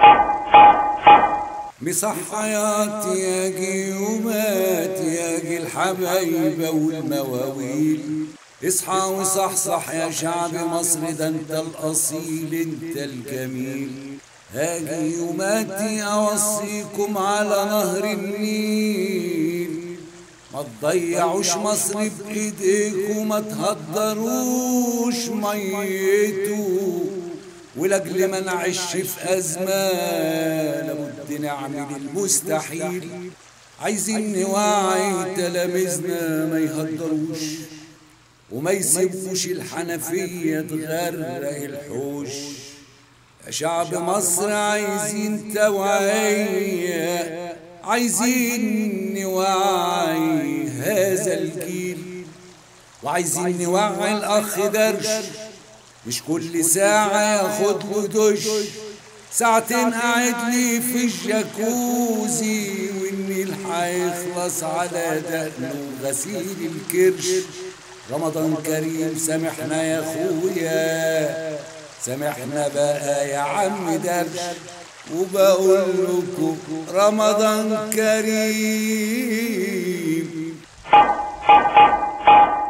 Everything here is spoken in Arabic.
مصحيات ياجي ومات ياجي الحبايبة والمواويل. اصحى وصحصح يا شعب مصر، ده انت الاصيل انت الجميل. هاجي وماتي اوصيكم على نهر النيل، ما تضيعوش مصر بايديكم، ما تهدروش ميته. ولاجل ما نعيش في ازمه لابد نعمل المستحيل. عايزين نوعي تلاميذنا ما يهدروش وما يسيبوش الحنفيه تغرق الحوش. يا شعب مصر عايزين توعيه، عايزين نوعي هذا الجيل، وعايزين نوعي الاخ درش. مش كل ساعة ياخد له دش، ساعتين قاعد لي في الجاكوزي، والنيل هيخلص على دقنه غسيل الكرش. رمضان كريم سامحنا يا اخويا، سامحنا بقى يا عم درش. وبقول لكم رمضان كريم.